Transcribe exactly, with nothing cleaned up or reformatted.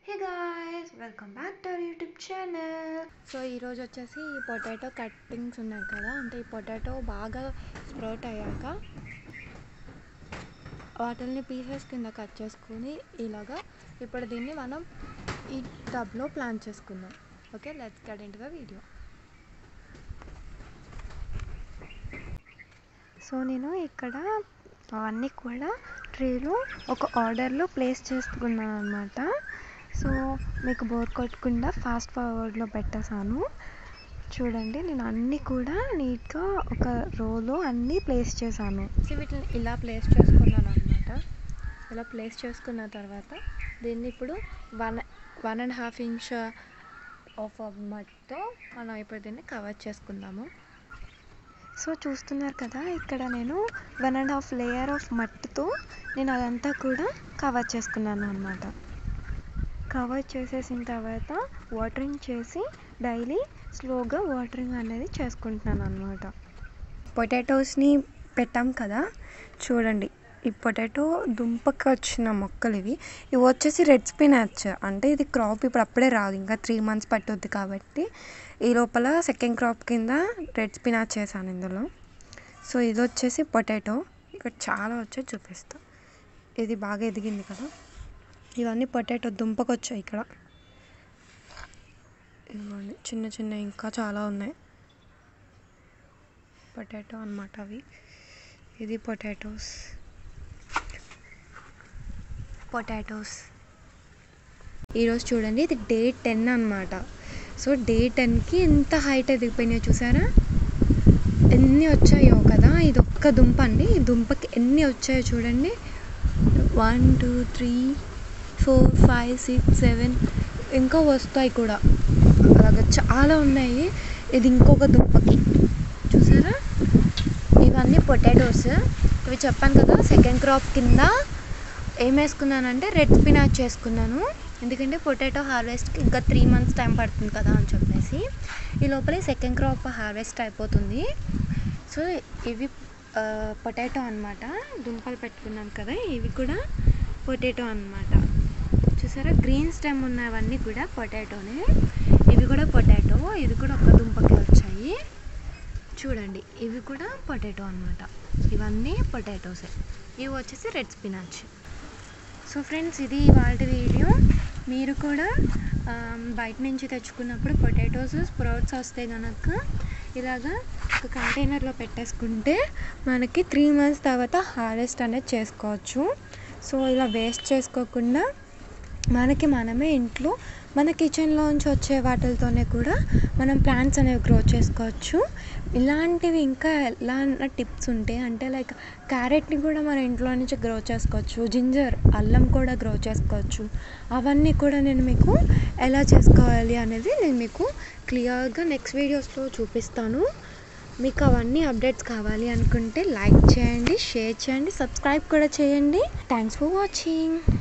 Hey guys, welcome back to our YouTube channel. So ఈరోజు వచ్చేసి ఈ పొటాటో కట్టింగ్స్ ఉన్నాయి కదా, అంటే ఈ పొటాటో బాగా స్ప్రౌట్ అయ్యాక వాటిని పీసెస్ కింద కట్ చేసుకుని ఇలాగా ఇప్పుడు దీన్ని మనం ఈ టబ్లో ప్లాంట్ చేసుకుందాం. Okay, let's get into the video. So నేను ఇక్కడ అవన్నీ కూడా ట్రేలో ఒక ఆర్డర్లో ప్లేస్ చేసుకున్నాను అనమాట. సో మీకు బోర్ కొట్టకుండా ఫాస్ట్ ఫార్వర్డ్లో పెట్టేశాను. చూడండి, నేను అన్నీ కూడా నీట్గా ఒక రోలో అన్నీ ప్లేస్ చేశాను. సో వీటిని ఇలా ప్లేస్ చేసుకున్నాను అనమాట. ఇలా ప్లేస్ చేసుకున్న తర్వాత దీన్ని ఇప్పుడు one one and half inch of మట్టితో మనం ఇప్పుడు దీన్ని కవర్ చేసుకుందాము. సో చూస్తున్నారు కదా, ఇక్కడ నేను one and half layer of మట్టితో నేను అదంతా కూడా కవర్ చేసుకున్నాను అనమాట. కవర్ చేసేసిన తర్వాత వాటరింగ్ చేసి డైలీ స్లోగా వాటరింగ్ అనేది చేసుకుంటున్నాను అనమాట. పొటాటోస్ని పెట్టాం కదా, చూడండి ఈ పొటాటో దుంపకి వచ్చిన మొక్కలు ఇవి ఇవి వచ్చేసి రెడ్ స్పినాచ్. అంటే ఇది క్రాప్ ఇప్పుడు అప్పుడే రాదు, ఇంకా త్రీ మంత్స్ పట్టుద్ది కాబట్టి ఈ లోపల సెకండ్ క్రాప్ కింద రెడ్ స్పినాచ్ చేశాను ఇందులో. సో ఇది వచ్చేసి పొటాటో, ఇక్కడ చాలా వచ్చి చూపిస్తా. ఇది బాగా ఎదిగింది కదా, ఇవన్నీ పొటాటో దుంపకు వచ్చాయి. ఇక్కడ ఇవ్వండి చిన్న చిన్న ఇంకా చాలా ఉన్నాయి. పొటాటో అన్నమాట అవి. ఇది పొటాటోస్ పొటాటోస్ ఈరోజు చూడండి, ఇది డే టెన్ అన్నమాట. సో డే టెన్కి ఎంత హైట్ ఎదిగిపోయినాయో చూసారా, ఎన్ని వచ్చాయో కదా. ఇది ఒక్క దుంప అండి, ఈ దుంపకి ఎన్ని వచ్చాయో చూడండి. One two three four five six seven ఇంకా వస్తాయి కూడా, అలాగా చాలా ఉన్నాయి. ఇది ఇంకొక దుంపకి చూసారా. ఇవన్నీ పొటాటోస్. ఇవి చెప్పాను కదా, సెకండ్ క్రాప్ కింద ఏం వేసుకున్నానంటే రెడ్ స్పినాచ్ చేసుకున్నాను. ఎందుకంటే పొటాటో హార్వెస్ట్కి ఇంకా త్రీ మంత్స్ టైం పడుతుంది కదా అని చెప్పేసి ఈ లోపల సెకండ్ క్రాప్ హార్వెస్ట్ అయిపోతుంది. సో ఇవి పొటాటో అన్నమాట, దుంపలు పెట్టుకున్నాను కదా, ఇవి కూడా పొటాటో అన్నమాట. చూసారా, గ్రీన్ స్టెమ్ ఉన్నవన్నీ కూడా పొటాటోనే. ఇవి కూడా పొటాటో, ఇది కూడా ఒక దుంపకి వచ్చాయి చూడండి. ఇవి కూడా పొటాటో అన్నమాట, ఇవన్నీ పొటాటోసే. ఇవి వచ్చేసి రెడ్ స్పినాచ్. సో ఫ్రెండ్స్, ఇది ఇవాళ వీడియో. మీరు కూడా బయట నుంచి తెచ్చుకున్నప్పుడు పొటాటోస్ స్ప్రౌట్స్ వస్తే కనుక ఇలాగా ఒక కంటైనర్లో పెట్టేసుకుంటే మనకి త్రీ మంత్స్ తర్వాత హార్వెస్ట్ అనేది చేసుకోవచ్చు. సో ఇలా వేస్ట్ చేసుకోకుండా మనకి మనమే ఇంట్లో మన కిచెన్లోంచి వచ్చే వాటితోనే కూడా మనం ప్లాంట్స్ అనేవి గ్రో చేసుకోవచ్చు. ఇలాంటివి ఇంకా ఎలా టిప్స్ ఉంటాయి అంటే, లైక్ క్యారెట్ని కూడా మన ఇంట్లో నుంచి గ్రో చేసుకోవచ్చు, జింజర్ అల్లం కూడా గ్రో చేసుకోవచ్చు. అవన్నీ కూడా నేను మీకు ఎలా చేసుకోవాలి అనేది నేను మీకు క్లియర్గా నెక్స్ట్ వీడియోస్లో చూపిస్తాను. మీకు అవన్నీ అప్డేట్స్ కావాలి అనుకుంటే లైక్ చేయండి, షేర్ చేయండి, సబ్స్క్రైబ్ కూడా చేయండి. Thanks for watching.